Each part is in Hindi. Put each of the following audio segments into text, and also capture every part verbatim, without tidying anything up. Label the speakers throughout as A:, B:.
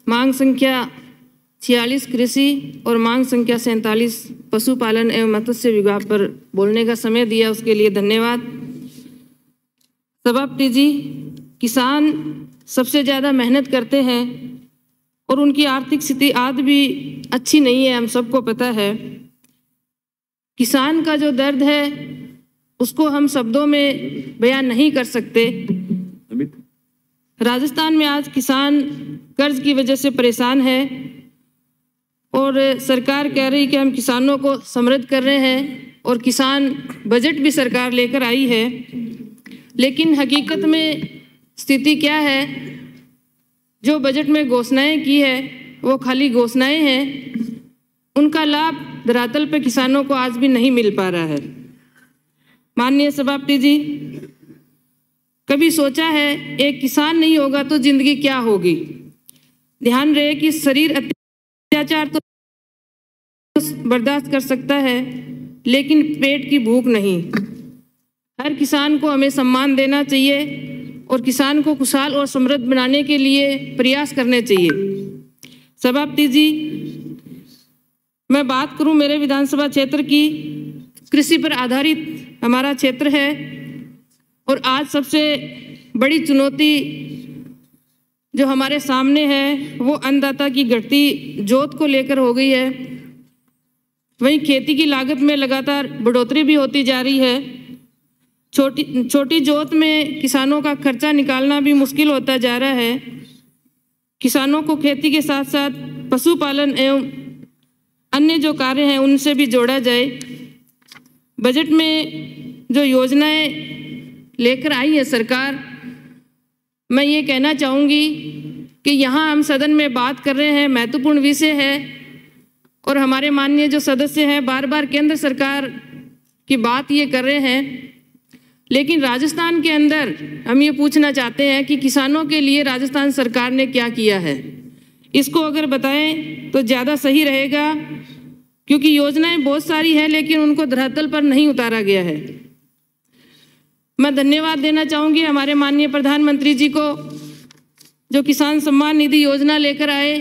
A: मांग संख्या छियालीस कृषि और मांग संख्या सैंतालीस पशुपालन एवं मत्स्य विभाग पर बोलने का समय दिया, उसके लिए धन्यवाद। सभापति जी, किसान सबसे ज़्यादा मेहनत करते हैं और उनकी आर्थिक स्थिति आज भी अच्छी नहीं है, हम सबको पता है। किसान का जो दर्द है उसको हम शब्दों में बयान नहीं कर सकते। राजस्थान में आज किसान कर्ज की वजह से परेशान है और सरकार कह रही कि हम किसानों को समृद्ध कर रहे हैं और किसान बजट भी सरकार लेकर आई है, लेकिन हकीकत में स्थिति क्या है? जो बजट में घोषणाएं की है वो खाली घोषणाएं हैं, उनका लाभ धरातल पे किसानों को आज भी नहीं मिल पा रहा है। माननीय सभापति जी, कभी सोचा है एक किसान नहीं होगा तो जिंदगी क्या होगी? ध्यान रहे कि शरीर अत्याचार तो बर्दाश्त कर सकता है, लेकिन पेट की भूख नहीं। हर किसान को हमें सम्मान देना चाहिए और किसान को खुशहाल और समृद्ध बनाने के लिए प्रयास करने चाहिए। सभापति जी, मैं बात करूं मेरे विधानसभा क्षेत्र की, कृषि पर आधारित हमारा क्षेत्र है और आज सबसे बड़ी चुनौती जो हमारे सामने है वो अन्नदाता की घटती जोत को लेकर हो गई है। वहीं खेती की लागत में लगातार बढ़ोतरी भी होती जा रही है। छोटी छोटी जोत में किसानों का खर्चा निकालना भी मुश्किल होता जा रहा है। किसानों को खेती के साथ साथ पशुपालन एवं अन्य जो कार्य हैं उनसे भी जोड़ा जाए। बजट में जो योजनाएं लेकर आई है सरकार, मैं ये कहना चाहूँगी कि यहाँ हम सदन में बात कर रहे हैं, महत्वपूर्ण विषय है और हमारे माननीय जो सदस्य हैं बार बार केंद्र सरकार की बात ये कर रहे हैं, लेकिन राजस्थान के अंदर हम ये पूछना चाहते हैं कि किसानों के लिए राजस्थान सरकार ने क्या किया है। इसको अगर बताएं तो ज़्यादा सही रहेगा, क्योंकि योजनाएं बहुत सारी हैं लेकिन उनको धरातल पर नहीं उतारा गया है। मैं धन्यवाद देना चाहूँगी हमारे माननीय प्रधानमंत्री जी को, जो किसान सम्मान निधि योजना लेकर आए,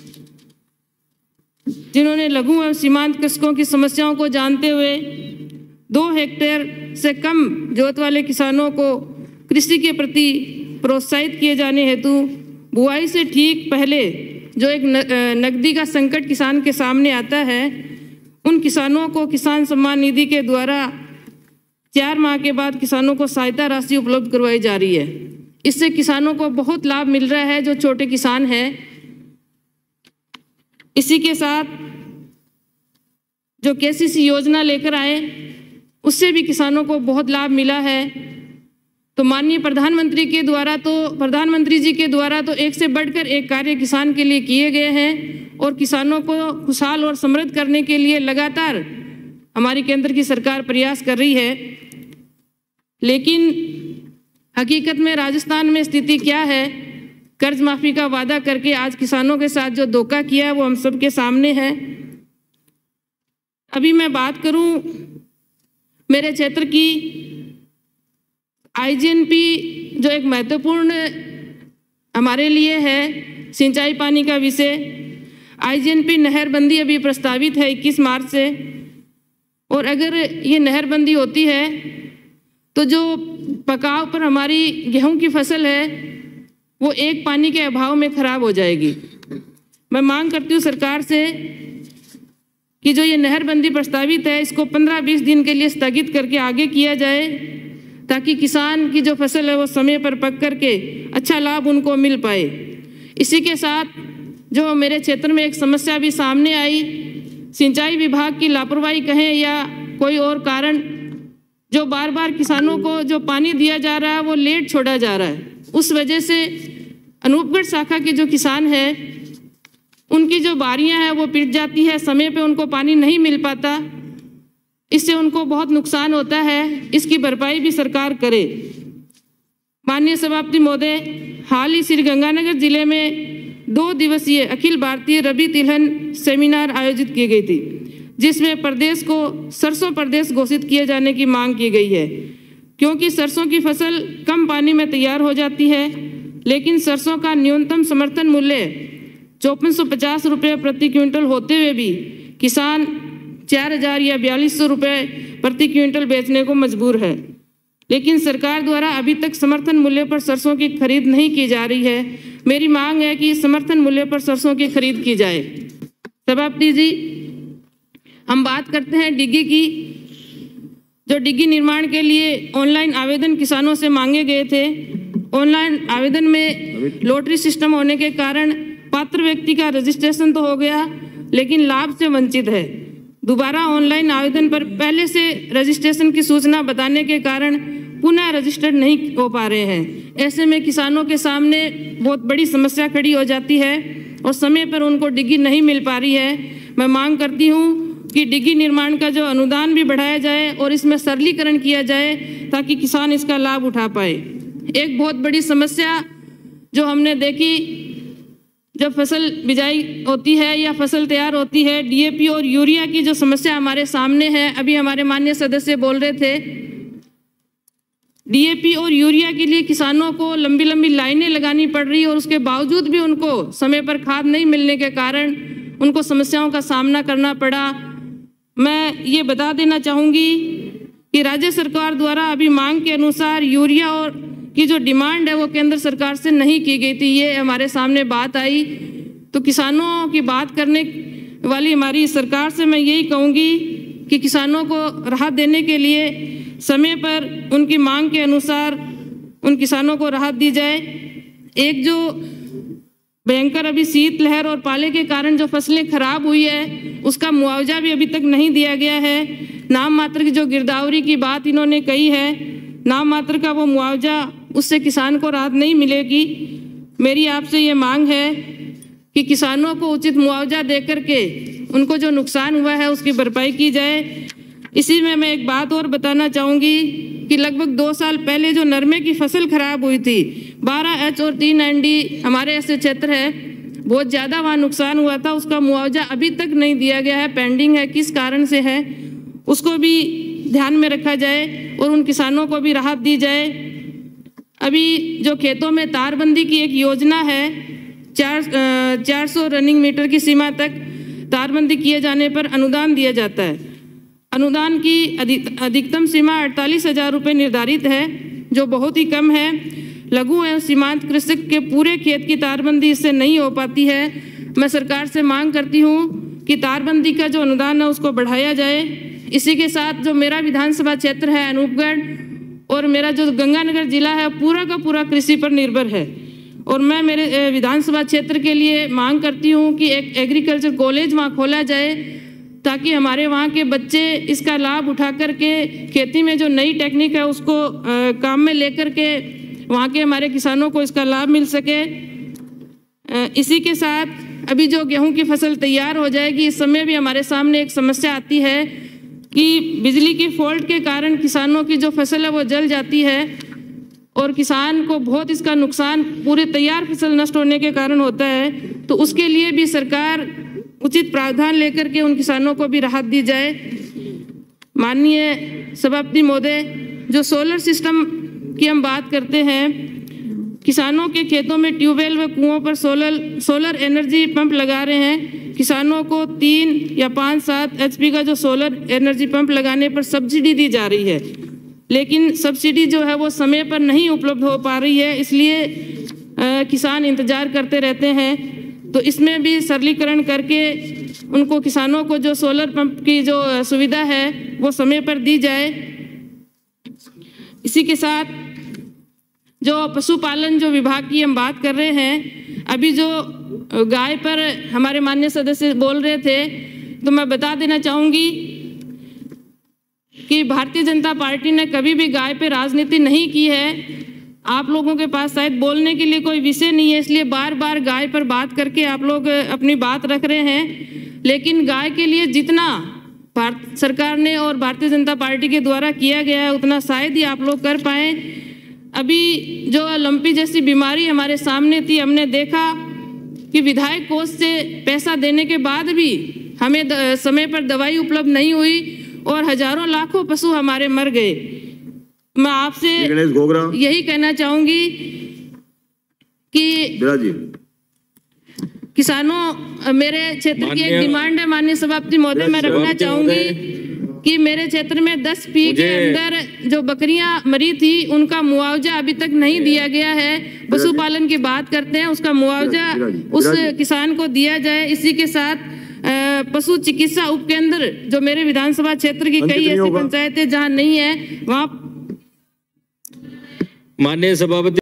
A: जिन्होंने लघु एवं सीमांत कृषकों की समस्याओं को जानते हुए दो हेक्टेयर से कम जोत वाले किसानों को कृषि के प्रति प्रोत्साहित किए जाने हेतु बुआई से ठीक पहले जो एक नकदी का संकट किसान के सामने आता है, उन किसानों को किसान सम्मान निधि के द्वारा चार माह के बाद किसानों को सहायता राशि उपलब्ध करवाई जा रही है। इससे किसानों को बहुत लाभ मिल रहा है जो छोटे किसान हैं। इसी के साथ जो केसीसी योजना लेकर आए उससे भी किसानों को बहुत लाभ मिला है। तो माननीय प्रधानमंत्री के द्वारा तो प्रधानमंत्री जी के द्वारा तो एक से बढ़कर एक कार्य किसान के लिए किए गए हैं और किसानों को खुशहाल और समृद्ध करने के लिए लगातार हमारी केंद्र की सरकार प्रयास कर रही है। लेकिन हकीकत में राजस्थान में स्थिति क्या है? कर्ज माफी का वादा करके आज किसानों के साथ जो धोखा किया वो हम सबके सामने है। अभी मैं बात करूं मेरे क्षेत्र की, आईजीएनपी जो एक महत्वपूर्ण हमारे लिए है सिंचाई पानी का विषय। आईजीएनपी नहरबंदी अभी प्रस्तावित है इक्कीस मार्च से, और अगर ये नहरबंदी होती है तो जो पकाव पर हमारी गेहूं की फसल है वो एक पानी के अभाव में खराब हो जाएगी। मैं मांग करती हूँ सरकार से कि जो ये नहरबंदी प्रस्तावित है इसको पंद्रह बीस दिन के लिए स्थगित करके आगे किया जाए, ताकि किसान की जो फसल है वो समय पर पक करके अच्छा लाभ उनको मिल पाए। इसी के साथ जो मेरे क्षेत्र में एक समस्या भी सामने आई, सिंचाई विभाग की लापरवाही कहें या कोई और कारण, जो बार बार किसानों को जो पानी दिया जा रहा है वो लेट छोड़ा जा रहा है। उस वजह से अनूपगढ़ शाखा के जो किसान हैं उनकी जो बारियां हैं वो पिट जाती है, समय पे उनको पानी नहीं मिल पाता, इससे उनको बहुत नुकसान होता है। इसकी भरपाई भी सरकार करे। माननीय सभापति महोदय, हाल ही श्री गंगानगर जिले में दो दिवसीय अखिल भारतीय रबी तिलहन सेमिनार आयोजित की गई थी, जिसमें प्रदेश को सरसों प्रदेश घोषित किए जाने की मांग की गई है, क्योंकि सरसों की फसल कम पानी में तैयार हो जाती है, लेकिन सरसों का न्यूनतम समर्थन मूल्य चौपन सौ पचास रुपये प्रति क्विंटल होते हुए भी किसान चार हजार या बयालीस सौ रुपये प्रति क्विंटल बेचने को मजबूर है। लेकिन सरकार द्वारा अभी तक समर्थन मूल्य पर सरसों की खरीद नहीं की जा रही है। मेरी मांग है कि समर्थन मूल्य पर सरसों की खरीद की जाए। सभापति जी, हम बात करते हैं डिग्गी की। जो डिग्गी निर्माण के लिए ऑनलाइन आवेदन किसानों से मांगे गए थे, ऑनलाइन आवेदन में लॉटरी सिस्टम होने के कारण पात्र व्यक्ति का रजिस्ट्रेशन तो हो गया, लेकिन लाभ से वंचित है। दोबारा ऑनलाइन आवेदन पर पहले से रजिस्ट्रेशन की सूचना बताने के कारण पुनः रजिस्टर्ड नहीं हो पा रहे हैं। ऐसे में किसानों के सामने बहुत बड़ी समस्या खड़ी हो जाती है और समय पर उनको डिग्गी नहीं मिल पा रही है। मैं मांग करती हूँ कि डिग्गी निर्माण का जो अनुदान भी बढ़ाया जाए और इसमें सरलीकरण किया जाए ताकि किसान इसका लाभ उठा पाए। एक बहुत बड़ी समस्या जो हमने देखी, जब फसल बिजाई होती है या फसल तैयार होती है, डीएपी और यूरिया की जो समस्या हमारे सामने है, अभी हमारे माननीय सदस्य बोल रहे थे, डीएपी और यूरिया के लिए किसानों को लंबी लंबी लाइनें लगानी पड़ रही और उसके बावजूद भी उनको समय पर खाद नहीं मिलने के कारण उनको समस्याओं का सामना करना पड़ा। मैं ये बता देना चाहूँगी कि राज्य सरकार द्वारा अभी मांग के अनुसार यूरिया और की जो डिमांड है वो केंद्र सरकार से नहीं की गई थी। ये हमारे सामने बात आई, तो किसानों की बात करने वाली हमारी सरकार से मैं यही कहूँगी कि किसानों को राहत देने के लिए समय पर उनकी मांग के अनुसार उन किसानों को राहत दी जाए। एक जो भयंकर अभी शीत लहर और पाले के कारण जो फसलें खराब हुई है उसका मुआवजा भी अभी तक नहीं दिया गया है। नाम मात्र की जो गिरदावरी की बात इन्होंने कही है, नाम मात्र का वो मुआवजा, उससे किसान को राहत नहीं मिलेगी। मेरी आपसे ये मांग है कि किसानों को उचित मुआवजा देकर के उनको जो नुकसान हुआ है उसकी भरपाई की जाए। इसी में मैं एक बात और बताना चाहूँगी कि लगभग दो साल पहले जो नरमे की फसल खराब हुई थी, बारह एच और तीन एन डी हमारे ऐसे क्षेत्र है, बहुत ज़्यादा वहाँ नुकसान हुआ था, उसका मुआवजा अभी तक नहीं दिया गया है, पेंडिंग है। किस कारण से है उसको भी ध्यान में रखा जाए और उन किसानों को भी राहत दी जाए। अभी जो खेतों में तारबंदी की एक योजना है, चार चार सौ रनिंग मीटर की सीमा तक तारबंदी किए जाने पर अनुदान दिया जाता है। अनुदान की अधिक अधिकतम सीमा अड़तालीस हजार रुपये निर्धारित है, जो बहुत ही कम है। लघु एवं सीमांत कृषक के पूरे खेत की तारबंदी इससे नहीं हो पाती है। मैं सरकार से मांग करती हूँ कि तारबंदी का जो अनुदान है उसको बढ़ाया जाए। इसी के साथ जो मेरा विधानसभा क्षेत्र है अनूपगढ़ और मेरा जो गंगानगर जिला है पूरा का पूरा कृषि पर निर्भर है, और मैं मेरे विधानसभा क्षेत्र के लिए मांग करती हूँ कि एक एग्रीकल्चर कॉलेज वहाँ खोला जाए ताकि हमारे वहाँ के बच्चे इसका लाभ उठा करके खेती में जो नई टेक्निक है उसको आ, काम में लेकर के वहाँ के हमारे किसानों को इसका लाभ मिल सके। आ, इसी के साथ अभी जो गेहूं की फसल तैयार हो जाएगी, इस समय भी हमारे सामने एक समस्या आती है कि बिजली की फॉल्ट के कारण किसानों की जो फसल है वो जल जाती है और किसान को बहुत इसका नुकसान पूरे तैयार फसल नष्ट होने के कारण होता है। तो उसके लिए भी सरकार उचित प्रावधान लेकर के उन किसानों को भी राहत दी जाए। माननीय सभापति महोदय, जो सोलर सिस्टम की हम बात करते हैं, किसानों के खेतों में ट्यूबवेल व कुओं पर सोलर सोलर एनर्जी पंप लगा रहे हैं। किसानों को तीन या पाँच सात एच पी का जो सोलर एनर्जी पंप लगाने पर सब्सिडी दी जा रही है, लेकिन सब्सिडी जो है वो समय पर नहीं उपलब्ध हो पा रही है, इसलिए आ, किसान इंतजार करते रहते हैं। तो इसमें भी सरलीकरण करके उनको किसानों को जो सोलर पंप की जो सुविधा है वो समय पर दी जाए। इसी के साथ जो पशुपालन जो विभाग की हम बात कर रहे हैं, अभी जो गाय पर हमारे माननीय सदस्य बोल रहे थे, तो मैं बता देना चाहूँगी कि भारतीय जनता पार्टी ने कभी भी गाय पे राजनीति नहीं की है। आप लोगों के पास शायद बोलने के लिए कोई विषय नहीं है, इसलिए बार बार गाय पर बात करके आप लोग अपनी बात रख रहे हैं। लेकिन गाय के लिए जितना भारत सरकार ने और भारतीय जनता पार्टी के द्वारा किया गया है उतना शायद ही आप लोग कर पाए। अभी जो लंपी जैसी बीमारी हमारे सामने थी, हमने देखा कि विधायक कोष से पैसा देने के बाद भी हमें समय पर दवाई उपलब्ध नहीं हुई और हजारों लाखों पशु हमारे मर गए। मैं आपसे यही कहना चाहूंगी कि किसानों मेरे क्षेत्र की एक डिमांड है माननीय सभापति महोदय, मैं रखना चाहूंगी कि मेरे क्षेत्र में दस पी के अंदर जो बकरियां मरी थी उनका मुआवजा अभी तक नहीं दिया गया है। पशुपालन की बात करते हैं, उसका मुआवजा उस किसान को दिया जाए। इसी के साथ पशु चिकित्सा उपकेंद्र जो मेरे विधानसभा क्षेत्र की कई ऐसी पंचायतें जहां नहीं है वहां
B: माननीय सभापति